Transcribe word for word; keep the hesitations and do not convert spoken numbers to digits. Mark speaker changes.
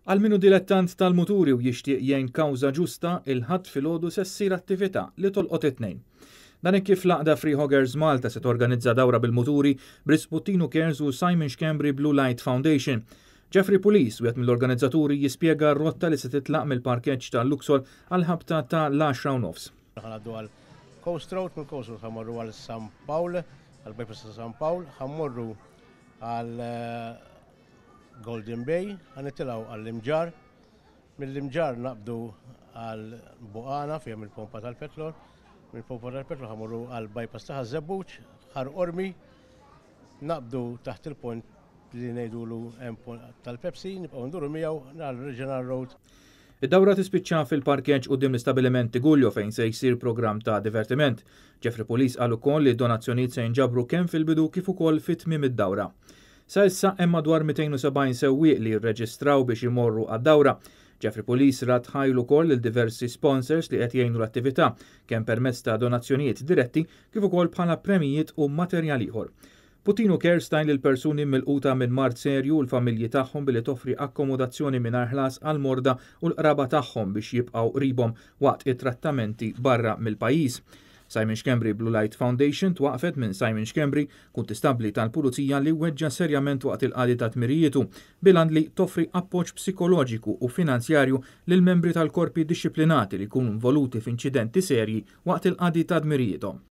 Speaker 1: Għal minu dilettant tal-muturi u jixtieq jgħin kawża ġusta, il-ħadd filgħodu se ssir attività li tolqot it-tnejn. Dan hekk kif laqda Freehoggers Malta se torganizza dawra bil-muturi b'Risputino Cares u Simon Schembri Blue Light Foundation. Jeffrey Police, wieħed mill-organizzaturi, jispjega r-rotta li se titlaq mill-parkeġġ tal-Luxor għal ħabta ta' l-għaxra u nofs.
Speaker 2: Ħanaddu għal Coast Road, mill Coast Road ħammorru għal San Pawl, għal bypass ta' San Pawl, ħammorru għal Golden Bay, ħanitilaw għall-Imġar, mill-Imġar naqbdu għal Buqana fija mill-pompa tal-petrol, mill-pompa tal-petrol ħammorru għal bypass ta' Żebbuġ, ħar Ormi, naqbdu taħt il-pont li ngħidulu tal-Pepsi, nibqgħu nduru miegħu għal Regional Road.
Speaker 1: Id-dawra tispiċċa fil-parkeġġ quddiem l-istabbiliment Tigullo fejn se jsir programm ta' divertiment. Jeffrey Police qal ukoll li d-donazzjonijiet se jinġabru kemm fil-bidu kif ukoll fit-tmiem id-dawra. Sa issa hemm madwar mitejn u sebgħin sewwieq li jirreġistraw biex imorru għad-dawra. Jeffrey Police rat ħajlu wkoll il diversi sponsors li qed jgħinu l-attività kemm permezz ta' donazzjonijiet diretti kif ukoll bħala premijiet u materjal ieħor. Putino Cares tajn lill-persuni milquta minn mart serju u l-familji tagħhom billi toffri akkomodazzjoni mingħajr ħlas għal morda u l-qraba tagħhom biex jibqgħu qribhom waqt it-trattamenti barra mill-pajjiż. Simon Schembri Blue Light Foundation twaqfet minn Simon Schembri, kunti stabbli tal-pulizija li weġġa serjament waqt il-qadi ta' tmirietu bilan li toffri appoġġ psikoloġiku u finanzjarju lil membri tal-korpi dixxiplinati li jkunu involuti f'inċidenti serji waqt il-qadi ta' tmirietom.